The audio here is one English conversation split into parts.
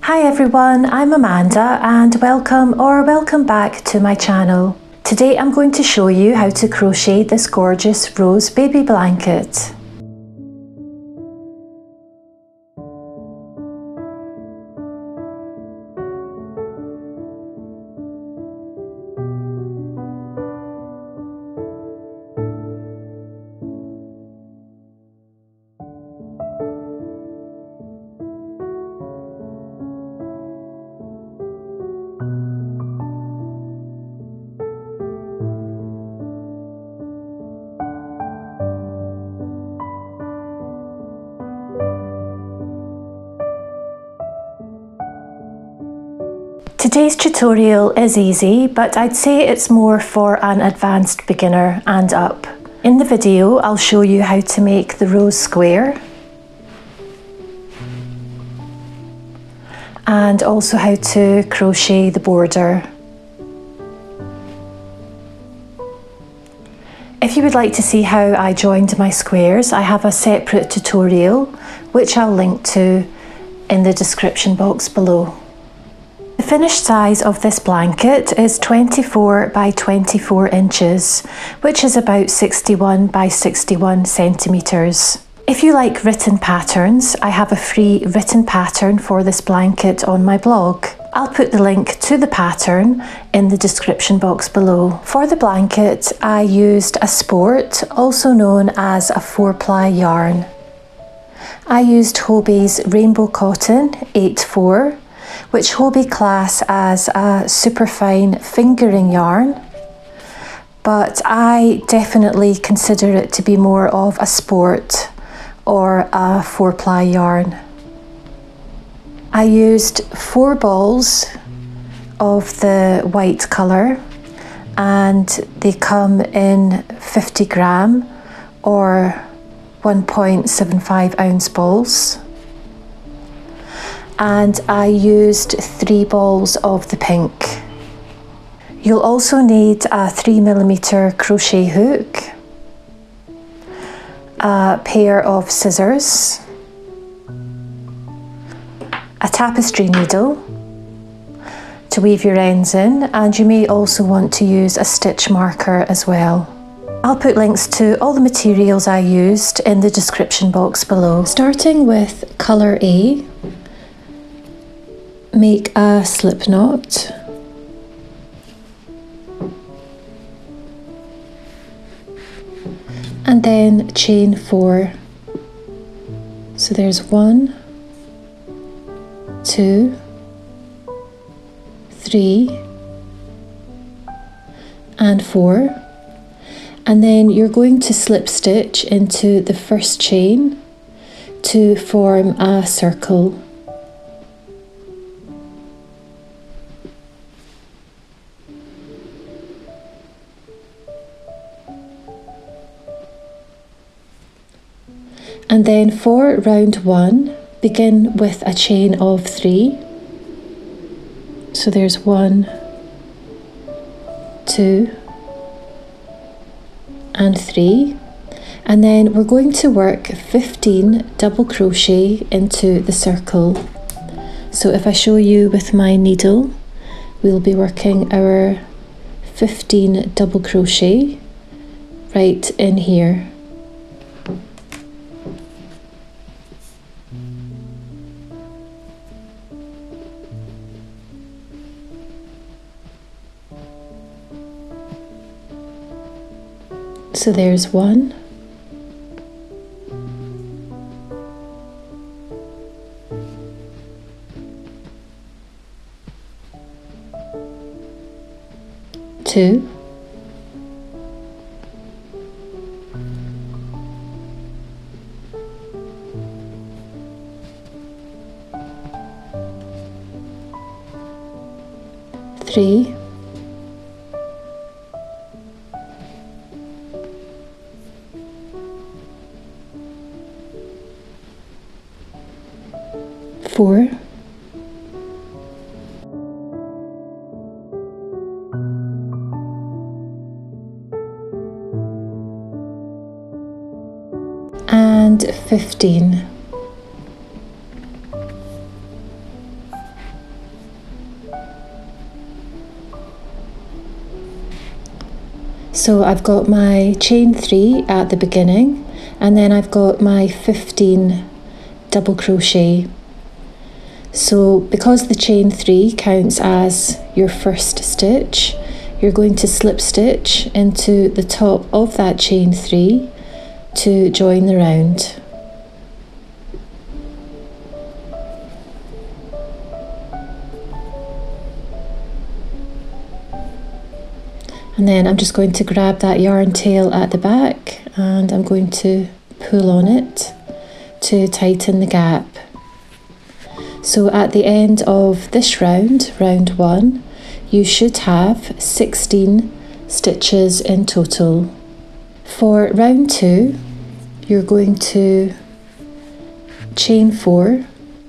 Hi everyone, I'm Amanda and welcome back to my channel. Today I'm going to show you how to crochet this gorgeous rose baby blanket. Today's tutorial is easy, but I'd say it's more for an advanced beginner and up. In the video, I'll show you how to make the rose square and also how to crochet the border. If you would like to see how I joined my squares, I have a separate tutorial which I'll link to in the description box below. The finished size of this blanket is 24 by 24 inches, which is about 61 by 61 centimetres. If you like written patterns, I have a free written pattern for this blanket on my blog. I'll put the link to the pattern in the description box below. For the blanket, I used a sport, also known as a 4-ply yarn. I used Hobie's Rainbow Cotton 8/4, which Hobie class as a superfine fingering yarn, but I definitely consider it to be more of a sport or a 4-ply yarn. I used 4 balls of the white colour and they come in 50 gram or 1.75 ounce balls. And I used 3 balls of the pink. You'll also need a 3mm crochet hook, a pair of scissors, a tapestry needle to weave your ends in, and you may also want to use a stitch marker as well. I'll put links to all the materials I used in the description box below. Starting with colour A, make a slip knot, and then chain 4. So there's 1, 2, 3 and 4, and then you're going to slip stitch into the first chain to form a circle. And then for round 1, begin with a chain of 3. So there's 1, 2 and 3. And then we're going to work 15 double crochet into the circle. So if I show you with my needle, we'll be working our 15 double crochet right in here. So there's 1, 2, 3, 4, and 15. So I've got my chain 3 at the beginning, and then I've got my 15 double crochet. So because the chain 3 counts as your first stitch, you're going to slip stitch into the top of that chain 3 to join the round. And then I'm just going to grab that yarn tail at the back and I'm going to pull on it to tighten the gap. So at the end of this round, round 1, you should have 16 stitches in total. For round 2, you're going to chain 4.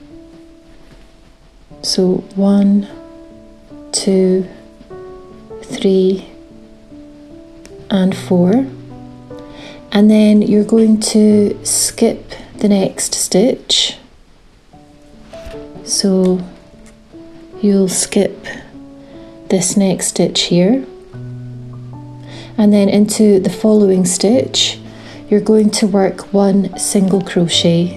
So 1, 2, 3, and 4, and then you're going to skip the next stitch. So you'll skip this next stitch here, and then into the following stitch you're going to work 1 single crochet.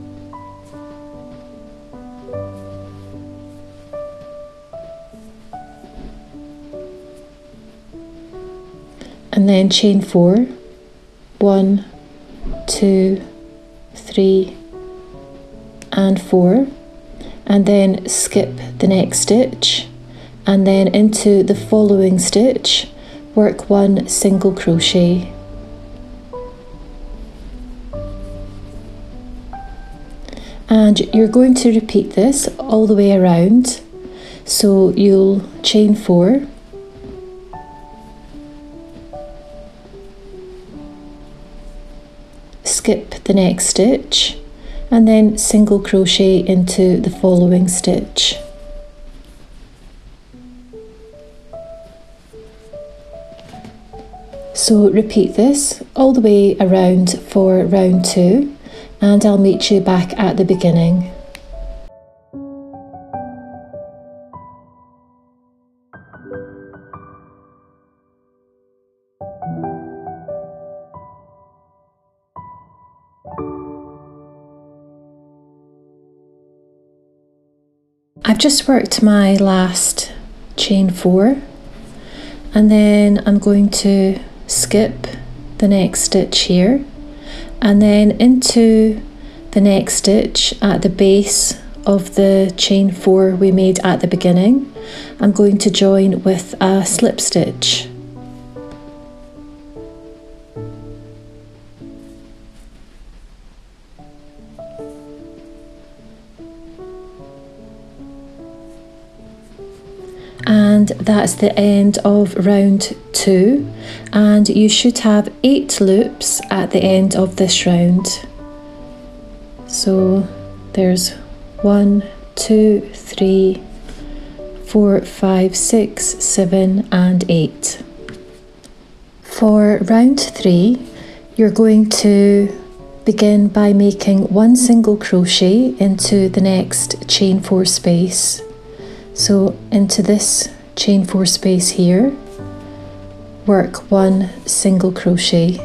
And then chain 4, 1, 2, 3, and 4, and then skip the next stitch, and then into the following stitch, work 1 single crochet. And you're going to repeat this all the way around. So you'll chain 4, skip the next stitch, and then single crochet into the following stitch. So repeat this all the way around for round 2, and I'll meet you back at the beginning. I've just worked my last chain 4, and then I'm going to skip the next stitch here, and then into the next stitch at the base of the chain 4 we made at the beginning. I'm going to join with a slip stitch. And that's the end of round 2, and you should have 8 loops at the end of this round. So there's 1, 2, 3, 4, 5, 6, 7, and 8. For round 3, you're going to begin by making 1 single crochet into the next chain 4 space. So into this chain 4 space here, work 1 single crochet.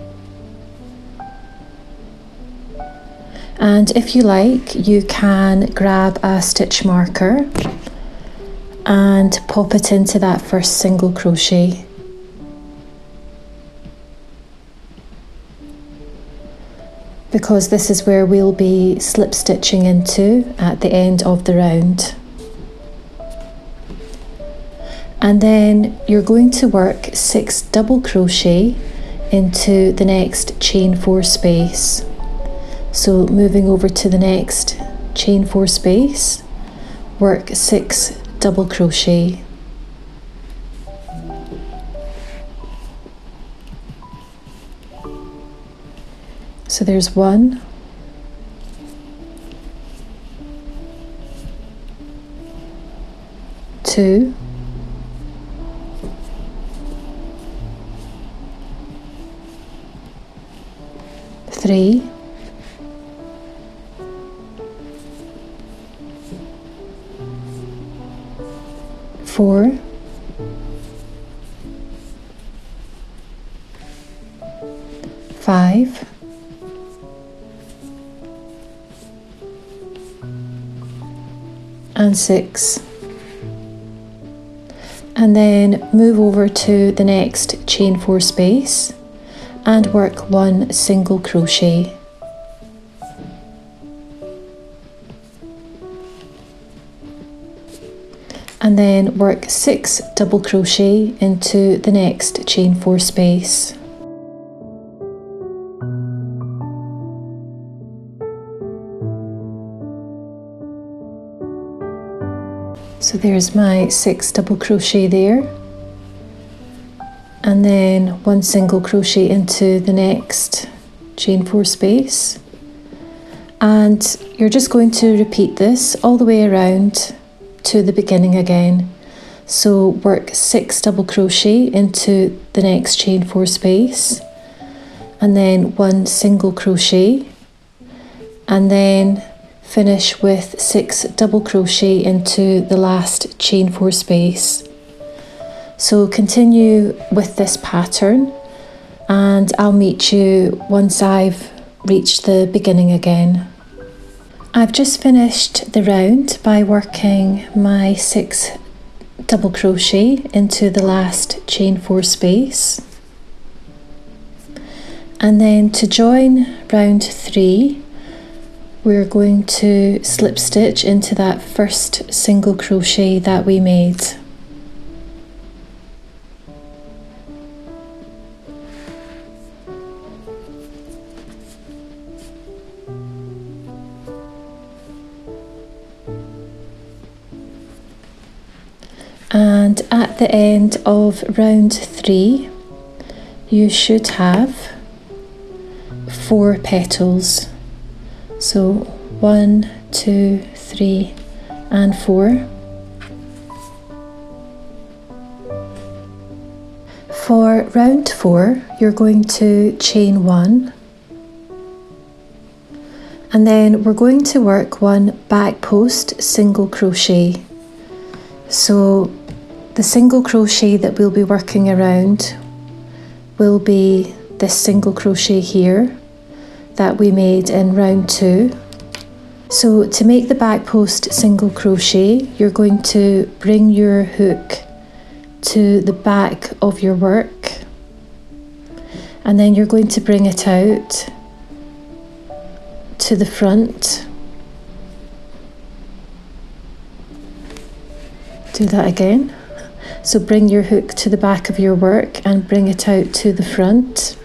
And if you like, you can grab a stitch marker and pop it into that first single crochet. Because this is where we'll be slip stitching into at the end of the round. And then you're going to work 6 double crochet into the next chain 4 space. So moving over to the next chain 4 space, work 6 double crochet. So there's 1, 2, 3, 4, and 6, and then move over to the next chain 4 space and work 1 single crochet. And then work 6 double crochet into the next chain 4 space. So there's my 6 double crochet there, and then 1 single crochet into the next chain 4 space, and you're just going to repeat this all the way around to the beginning again. So work 6 double crochet into the next chain 4 space, and then 1 single crochet, and then finish with 6 double crochet into the last chain 4 space. So continue with this pattern, and I'll meet you once I've reached the beginning again. I've just finished the round by working my 6 double crochet into the last chain 4 space, and then to join round 3 we're going to slip stitch into that first single crochet that we made. And at the end of round 3 you should have 4 petals. So 1, 2, 3 and 4. For round 4 you're going to chain 1, and then we're going to work 1 back post single crochet. So the single crochet that we'll be working around will be this single crochet here that we made in round 2. So to make the back post single crochet, you're going to bring your hook to the back of your work, and then you're going to bring it out to the front. Do that again. So bring your hook to the back of your work and bring it out to the front.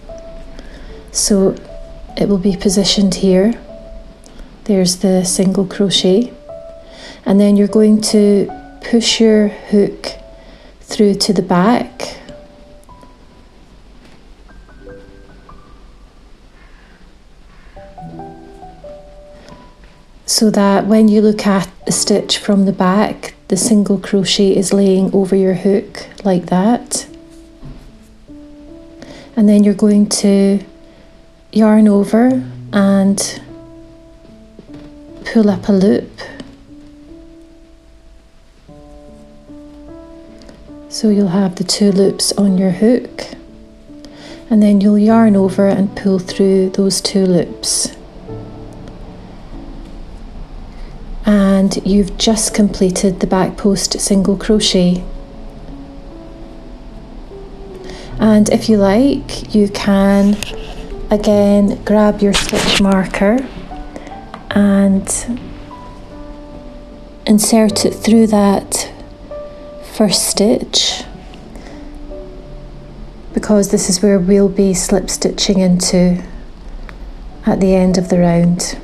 So it will be positioned here. There's the single crochet, and then you're going to push your hook through to the back, so that when you look at the stitch from the back, the single crochet is laying over your hook like that. And then you're going to yarn over and pull up a loop. So you'll have the 2 loops on your hook, and then you'll yarn over and pull through those 2 loops. And you've just completed the back post single crochet. And if you like, you can again grab your stitch marker and insert it through that first stitch, because this is where we'll be slip stitching into at the end of the round.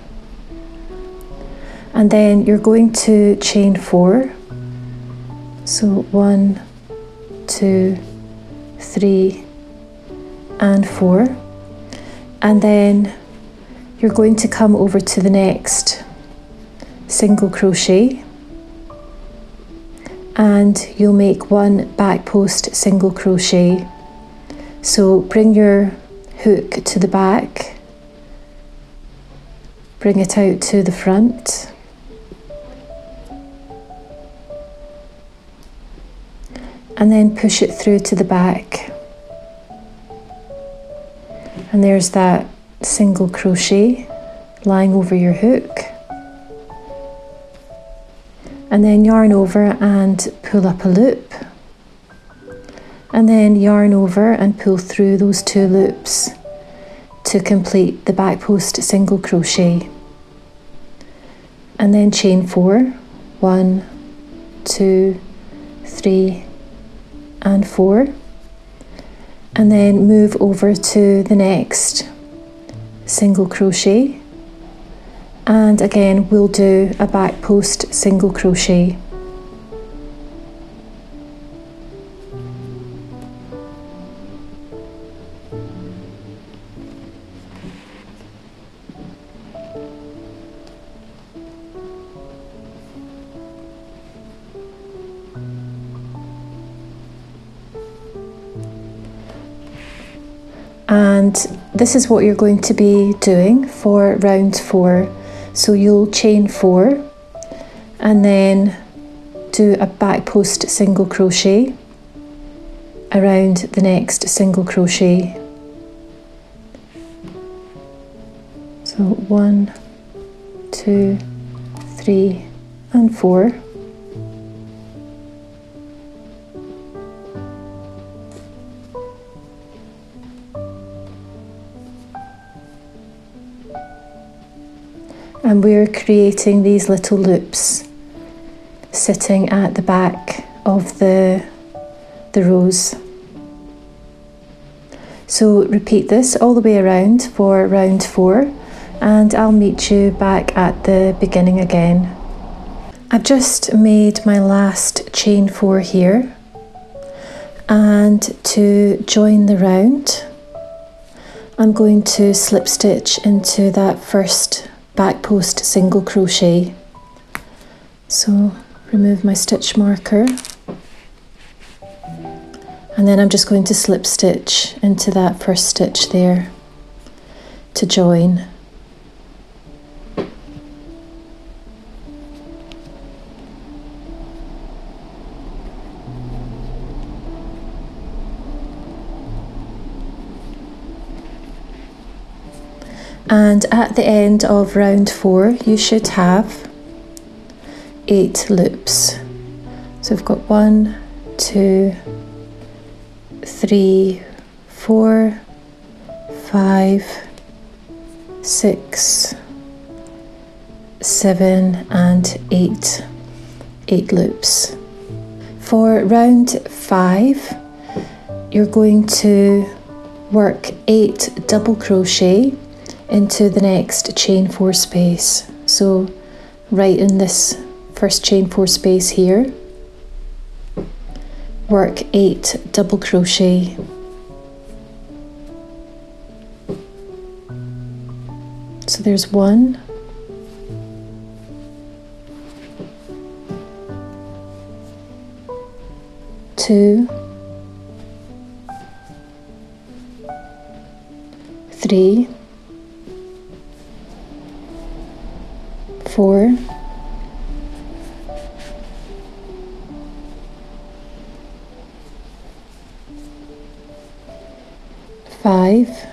And then you're going to chain 4. So 1, 2, 3 and 4, and then you're going to come over to the next single crochet, and you'll make 1 back post single crochet. So bring your hook to the back, bring it out to the front, and then push it through to the back, and there's that single crochet lying over your hook. and then yarn over and pull up a loop, and then yarn over and pull through those 2 loops to complete the back post single crochet, and then chain 4, 1, 2, 3 and 4, and then move over to the next single crochet, and again we'll do a back post single crochet. And this is what you're going to be doing for round 4. So you'll chain 4 and then do a back post single crochet around the next single crochet. So 1, 2, 3 and 4. And we're creating these little loops sitting at the back of the rows. So repeat this all the way around for round 4, and I'll meet you back at the beginning again. I've just made my last chain 4 here, and to join the round I'm going to slip stitch into that first back post single crochet. So remove my stitch marker, and then I'm just going to slip stitch into that first stitch there to join. And at the end of round 4 you should have 8 loops. So we've got 1, 2, 3, 4, 5, 6, 7 and 8. 8 loops. For round 5 you're going to work 8 double crochet into the next chain 4 space. So right in this first chain 4 space here, work 8 double crochet. So there's 1, 2, 3, 4, 5,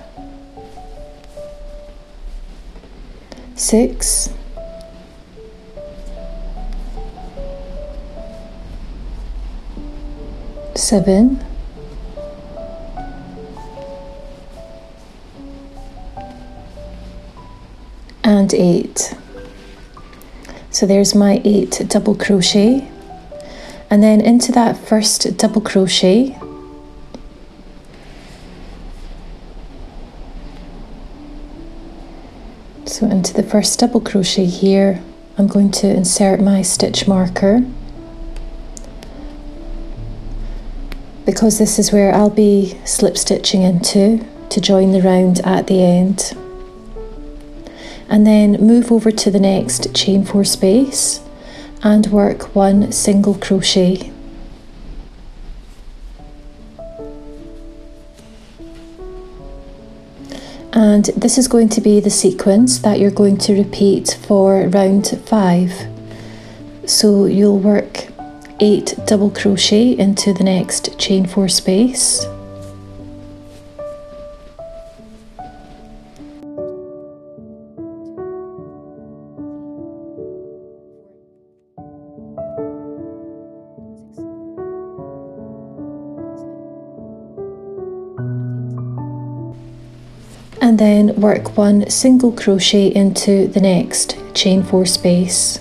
6, 7, and 8. So there's my 8 double crochet, and then into that first double crochet so into the first double crochet here I'm going to insert my stitch marker, because this is where I'll be slip stitching into to join the round at the end. And then move over to the next chain 4 space and work 1 single crochet. And this is going to be the sequence that you're going to repeat for round 5. So you'll work 8 double crochet into the next chain 4 space. and then work 1 single crochet into the next chain 4 space.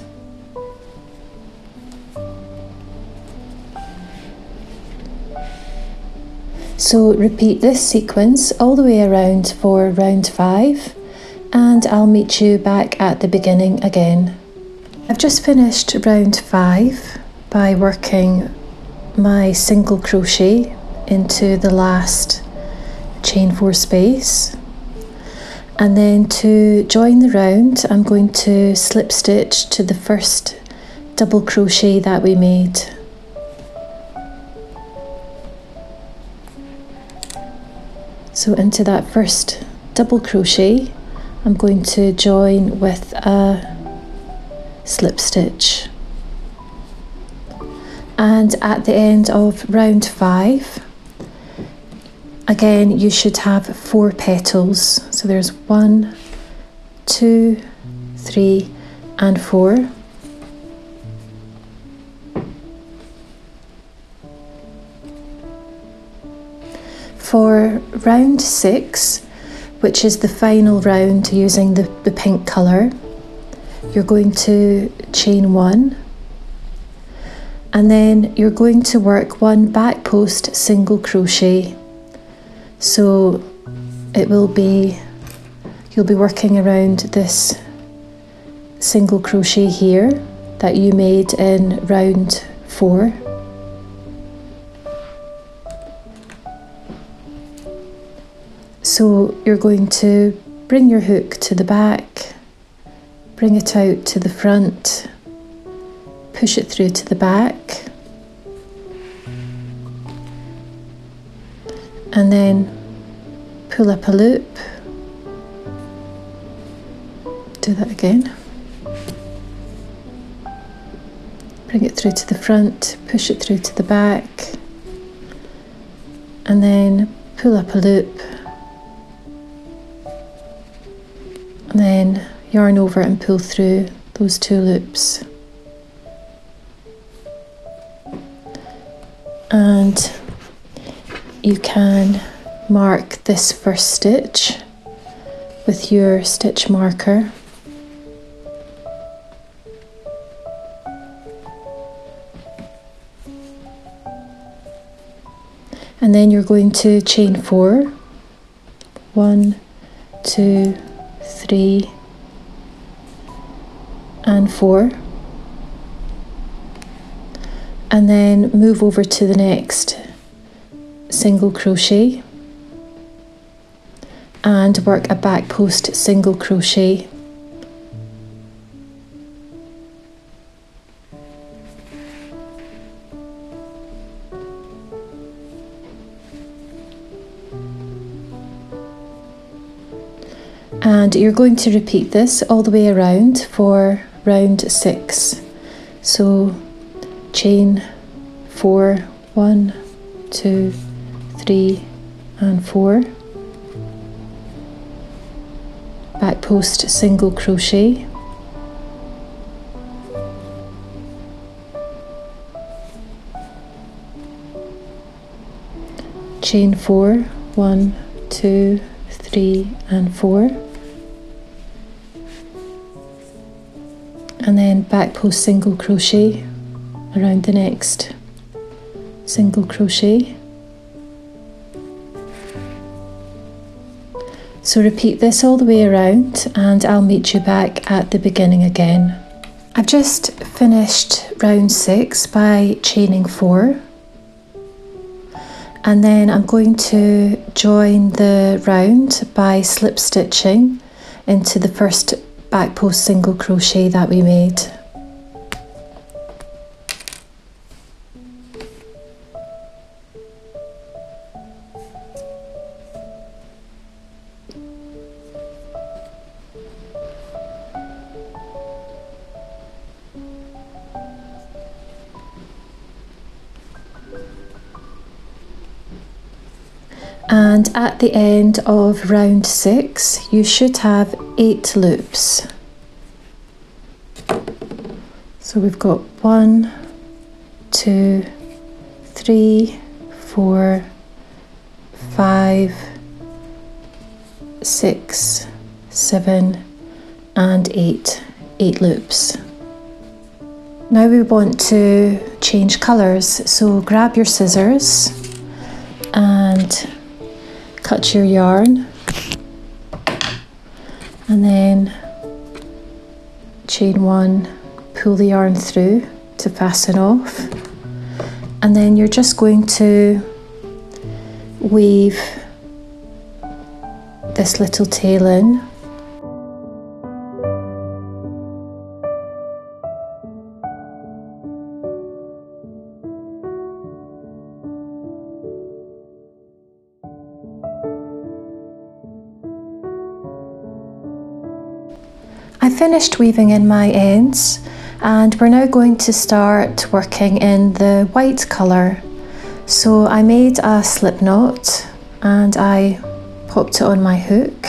So repeat this sequence all the way around for round 5, and I'll meet you back at the beginning again. I've just finished round 5 by working my single crochet into the last chain 4 space, and then to join the round I'm going to slip stitch to the first double crochet that we made. So into that first double crochet I'm going to join with a slip stitch, and at the end of round 5 again you should have 4 petals. So there's 1, 2, 3 and 4. For round 6, which is the final round using the pink colour, you're going to chain 1, and then you're going to work 1 back post single crochet. So you'll be working around this single crochet here that you made in round 4. So you're going to bring your hook to the back, bring it out to the front, push it through to the back, and then pull up a loop. Do that again. Bring it through to the front, push it through to the back, and then pull up a loop, and then yarn over and pull through those 2 loops. And you can mark this first stitch with your stitch marker. And then you're going to chain 4. 1, 2, 3 and 4, and then move over to the next single crochet and work a back post single crochet. And you're going to repeat this all the way around for round 6. So chain 4, 1, 2, 3 and 4, back post single crochet, chain 4, 1, 2, 3 and 4, and then back post single crochet around the next single crochet. So repeat this all the way around and I'll meet you back at the beginning again. I've just finished round 6 by chaining 4, and then I'm going to join the round by slip stitching into the first back post single crochet that we made. And at the end of round 6 you should have 8 loops. So we've got 1, 2, 3, 4, 5, 6, 7 and 8 loops. Now we want to change colours, so grab your scissors and cut your yarn, and then chain 1, pull the yarn through to fasten off, and then you're just going to weave this little tail in. I finished weaving in my ends, and we're now going to start working in the white colour. So I made a slip knot and I popped it on my hook,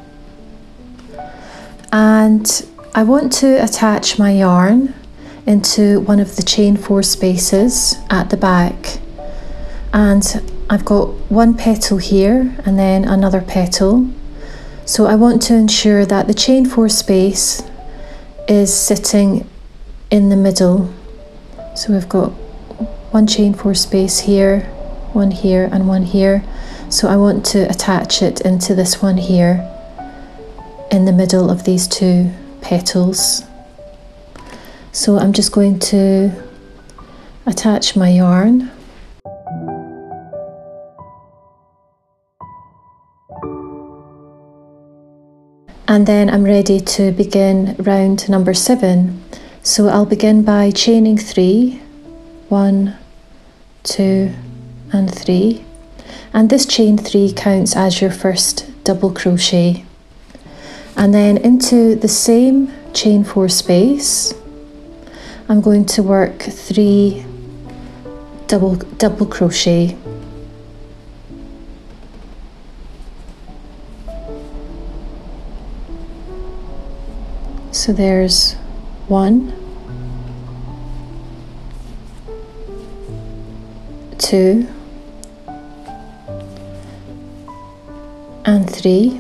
and I want to attach my yarn into one of the chain 4 spaces at the back, and I've got one petal here and then another petal. So I want to ensure that the chain 4 space is sitting in the middle. So we've got one chain 4 space here, one here and one here. So I want to attach it into this one here in the middle of these 2 petals. So I'm just going to attach my yarn. And then I'm ready to begin round number 7. So I'll begin by chaining 3, 1, 2 and 3. And this chain 3 counts as your first double crochet. And then into the same chain 4 space, I'm going to work 3 double crochet. So there's 1, 2 and 3.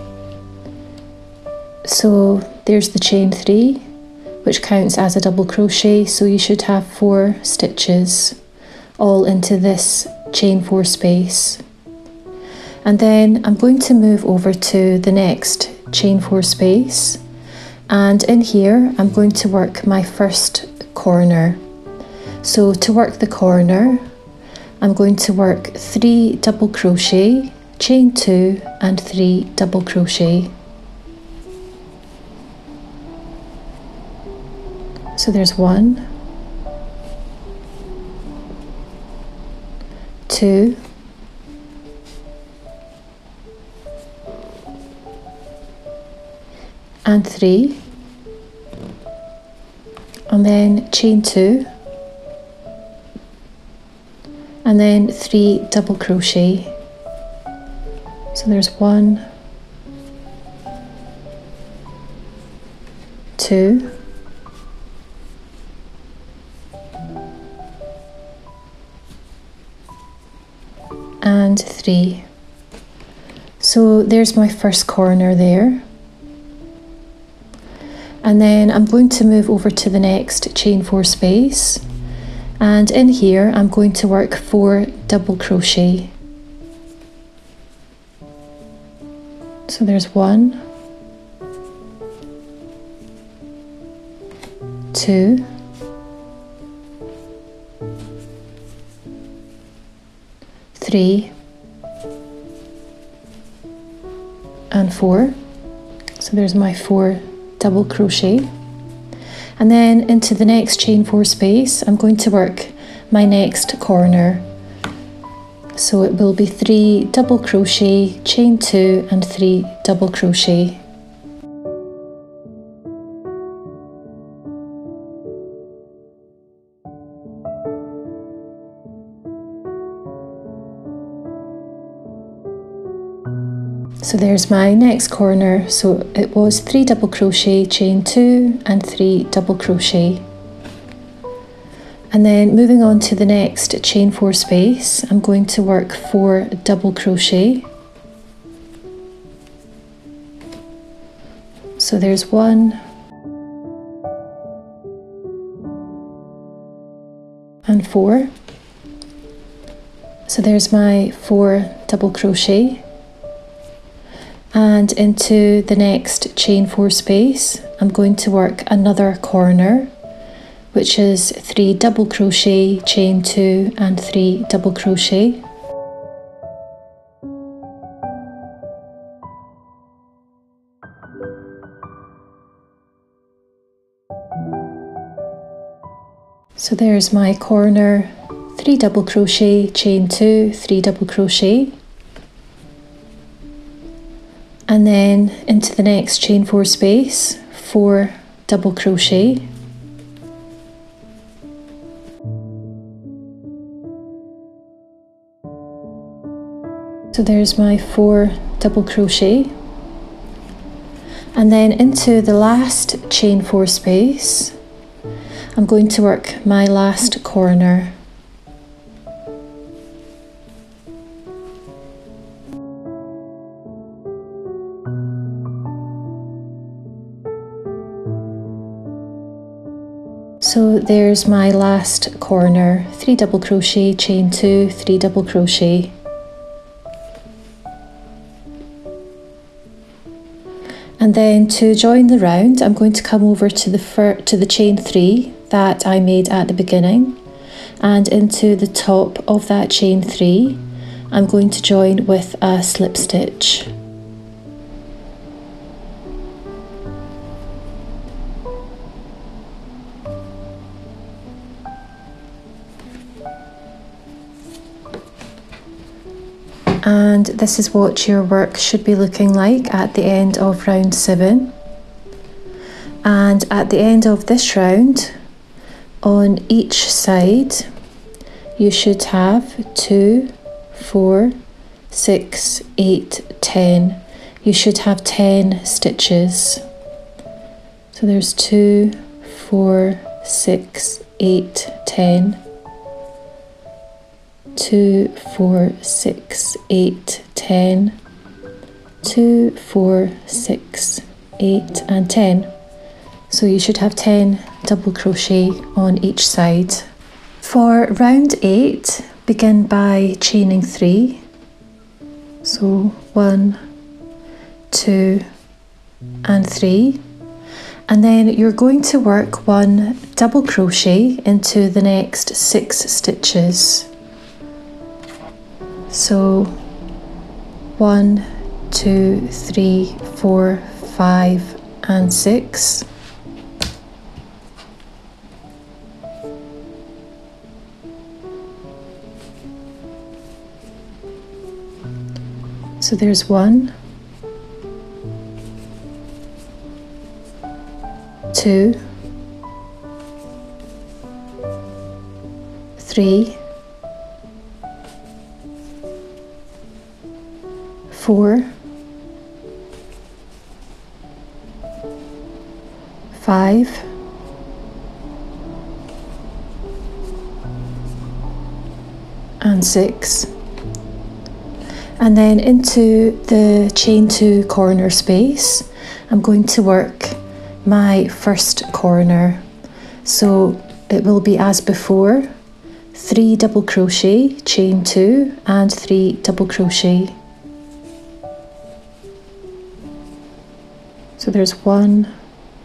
So there's the chain 3, which counts as a double crochet, so you should have 4 stitches all into this chain 4 space. And then I'm going to move over to the next chain 4 space, and in here I'm going to work my first corner. So to work the corner, I'm going to work 3 double crochet, chain 2 and 3 double crochet. So there's 1, 2, and 3, and then chain 2, and then 3 double crochet. So there's 1, 2, and 3. So there's my first corner there. And then I'm going to move over to the next chain 4 space, and in here I'm going to work 4 double crochet. So there's 1, 2, 3 and 4. So there's my 4 double crochet, and then into the next chain 4 space I'm going to work my next corner. So it will be 3 double crochet, chain 2 and 3 double crochet. So there's my next corner. So it was 3 double crochet, chain 2 and 3 double crochet. And then moving on to the next chain 4 space, I'm going to work 4 double crochet. So there's 1 and 4. So there's my 4 double crochet, and into the next chain 4 space I'm going to work another corner, which is 3 double crochet, chain 2 and 3 double crochet. So there's my corner, 3 double crochet, chain 2, 3 double crochet, and then into the next chain 4 space, 4 double crochet, so there's my 4 double crochet, and then into the last chain 4 space I'm going to work my last corner. So there's my last corner, 3 double crochet, chain 2, 3 double crochet. And then to join the round, I'm going to come over to the chain 3 that I made at the beginning, and into the top of that chain 3 I'm going to join with a slip stitch. And this is what your work should be looking like at the end of round 7. And at the end of this round, on each side you should have 2, 4, 6, 8, 10. You should have 10 stitches. So there's 2, 4, 6, 8, 10. 2, 4, 6, 8, 10. 2, 4, 6, 8 and 10. So you should have 10 double crochet on each side. For round 8, begin by chaining 3. So 1, 2 and 3. And then you're going to work 1 double crochet into the next 6 stitches. So 1, 2, 3, 4, 5 and 6. So there's 1, 2, 3, 4, 5, and 6. And then into the chain 2 corner space, I'm going to work my first corner. So it will be as before, 3 double crochet, chain 2 and 3 double crochet. So there's 1,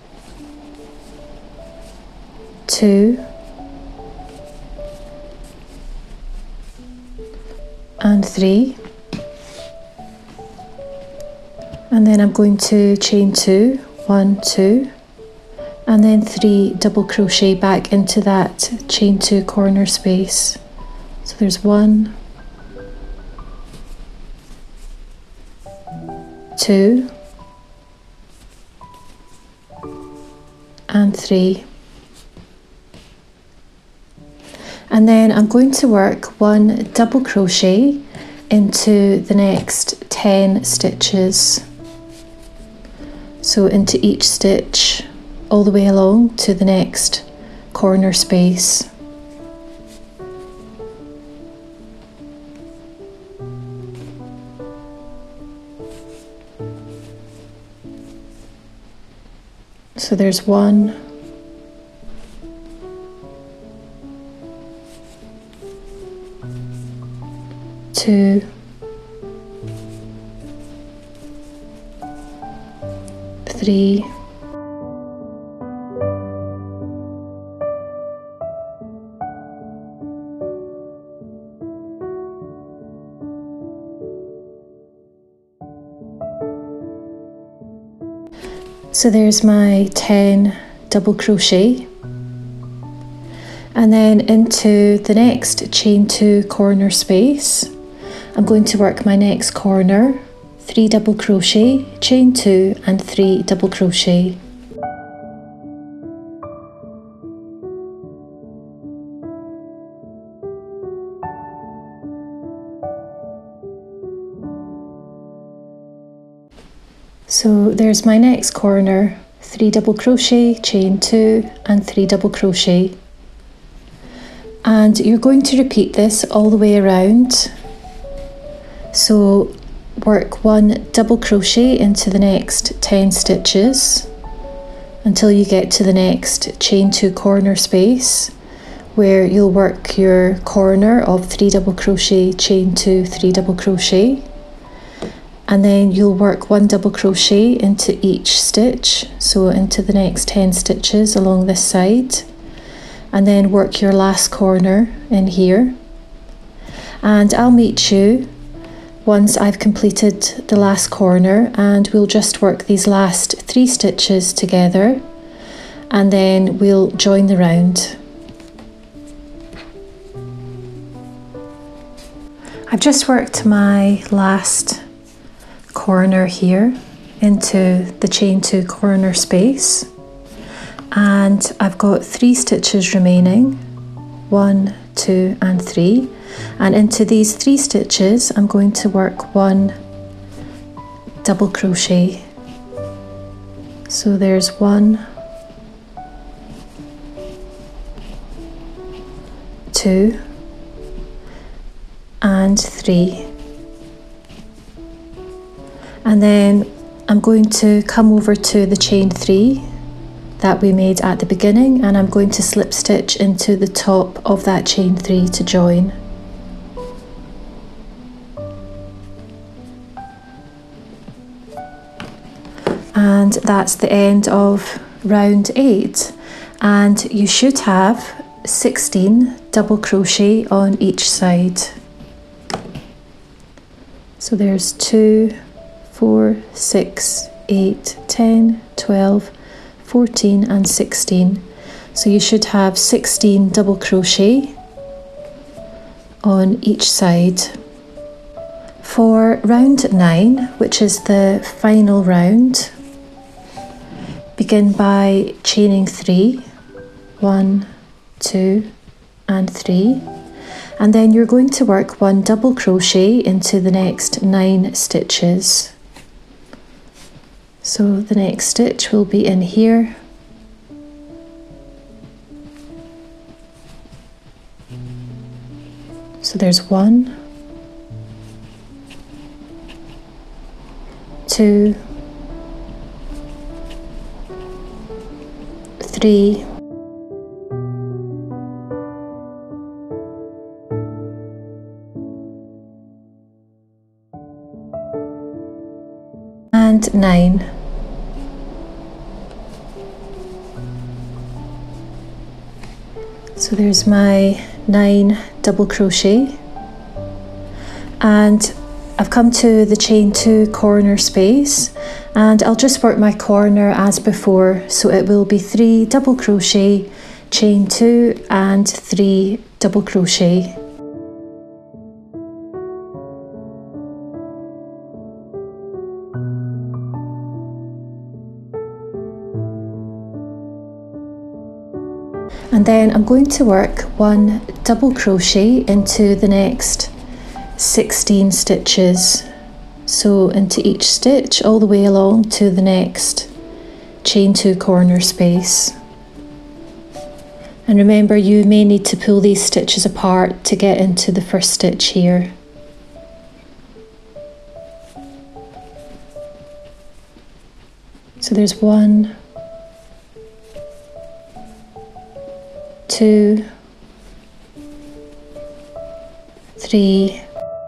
2 and 3. And then I'm going to chain 2, 1, 2, and then 3 double crochet back into that chain 2 corner space. So there's 1, 2 and 3. And then I'm going to work 1 double crochet into the next 10 stitches. So into each stitch all the way along to the next corner space. So there's 1, 2, 3, 'So there's my 10 double crochet, and then into the next chain 2 corner space I'm going to work my next corner, 3 double crochet, chain 2 and 3 double crochet. So there's my next corner, 3 double crochet, chain 2 and 3 double crochet. And you're going to repeat this all the way around. So work 1 double crochet into the next 10 stitches until you get to the next chain 2 corner space, where you'll work your corner of 3 double crochet, chain 2, 3 double crochet. And then you'll work 1 double crochet into each stitch, so into the next 10 stitches along this side, and then work your last corner in here. And I'll meet you once I've completed the last corner, and we'll just work these last 3 stitches together, and then we'll join the round. I've just worked my last corner here into the chain 2 corner space, and I've got 3 stitches remaining, 1, 2 and 3, and into these 3 stitches I'm going to work 1 double crochet. So there's 1, 2 and 3. And then I'm going to come over to the chain 3 that we made at the beginning, and I'm going to slip stitch into the top of that chain 3 to join. And that's the end of round 8, and you should have 16 double crochet on each side. So there's 2, 4, 6, 8, 10, 12, 14 and 16. So you should have 16 double crochet on each side. For round 9, which is the final round, begin by chaining 3, 1, 2 and 3, and then you're going to work 1 double crochet into the next 9 stitches. So the next stitch will be in here, so there's 1, 2, 3, and 9. So there's my 9 double crochet, and I've come to the chain 2 corner space, and I'll just work my corner as before, so it will be 3 double crochet, chain 2 and 3 double crochet. And then I'm going to work 1 double crochet into the next 16 stitches, so into each stitch all the way along to the next chain 2 corner space. And remember, you may need to pull these stitches apart to get into the first stitch here. So there's 1, 2, 3,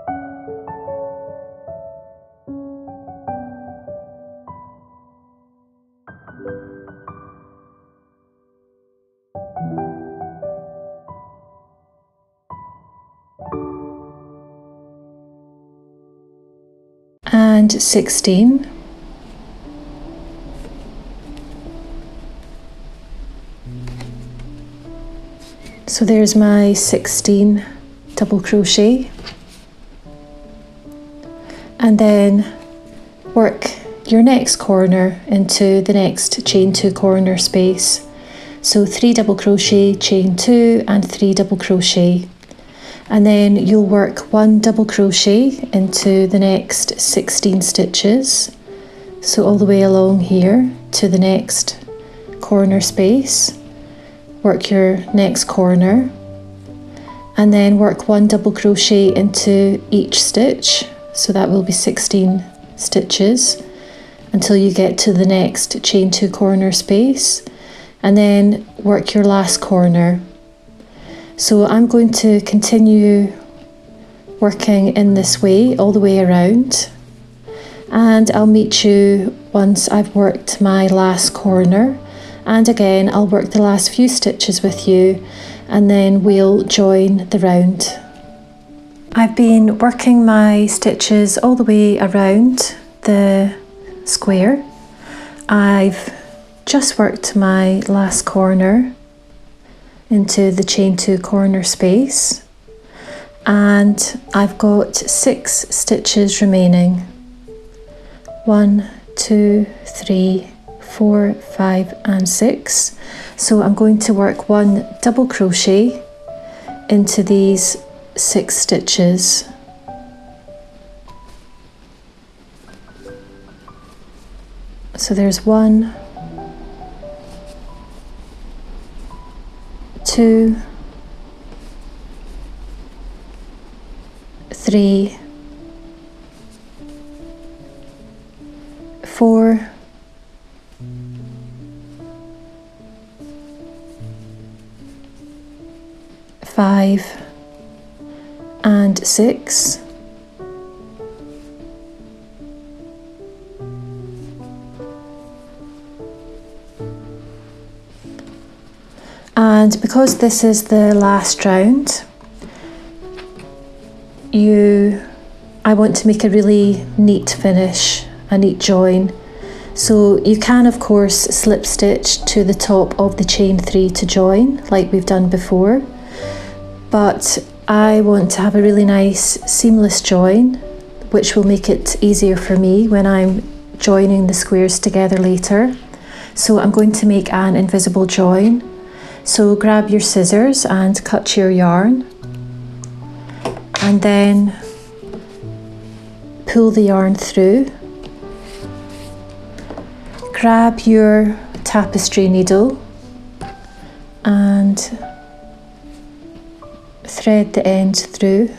and 16. So there's my 16 double crochet, and then work your next corner into the next chain 2 corner space. So 3 double crochet, chain 2 and 3 double crochet, and then you'll work 1 double crochet into the next 16 stitches, so all the way along here to the next corner space. Work your next corner and then work 1 double crochet into each stitch, so that will be 16 stitches until you get to the next chain 2 corner space, and then work your last corner. So I'm going to continue working in this way all the way around, and I'll meet you once I've worked my last corner, and again I'll work the last few stitches with you, and then we'll join the round. I've been working my stitches all the way around the square. I've just worked my last corner into the chain 2 corner space, and I've got 6 stitches remaining. 1, 2, 3, 4, 5 and 6. So I'm going to work 1 double crochet into these 6 stitches. So there's 1, 2, 3, 4, 5 and 6. And because this is the last round, I want to make a really neat finish, a neat join. So you can of course slip stitch to the top of the chain 3 to join like we've done before, but I want to have a really nice seamless join, which will make it easier for me when I'm joining the squares together later. So I'm going to make an invisible join. So grab your scissors and cut your yarn, and then pull the yarn through. Grab your tapestry needle and thread the end through.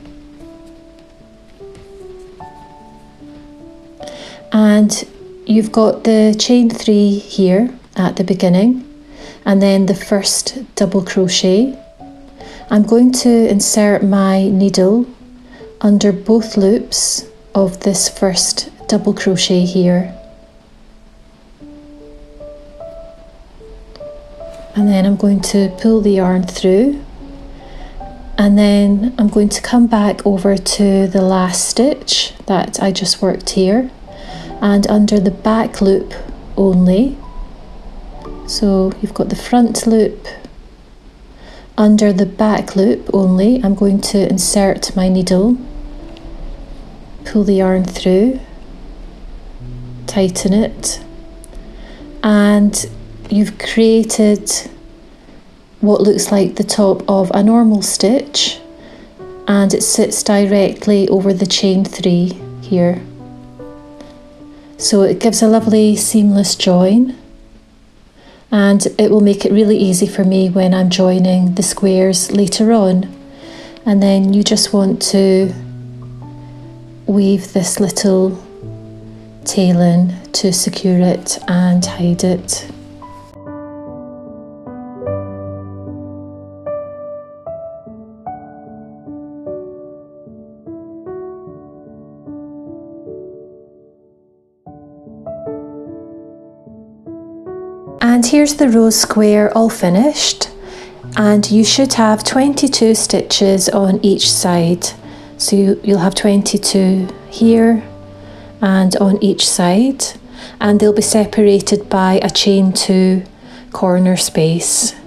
And you've got the chain 3 here at the beginning, and then the first double crochet. I'm going to insert my needle under both loops of this first double crochet here, and then I'm going to pull the yarn through, and then I'm going to come back over to the last stitch that I just worked here, and under the back loop only. So you've got the front loop, under the back loop only, I'm going to insert my needle, pull the yarn through, tighten it, and you've created what looks like the top of a normal stitch, and it sits directly over the chain 3 here. So it gives a lovely seamless join, and it will make it really easy for me when I'm joining the squares later on. And then you just want to weave this little tail in to secure it and hide it. here's the rose square all finished, and you should have 22 stitches on each side. So you'll have 22 here and on each side, and they'll be separated by a chain 2 corner space.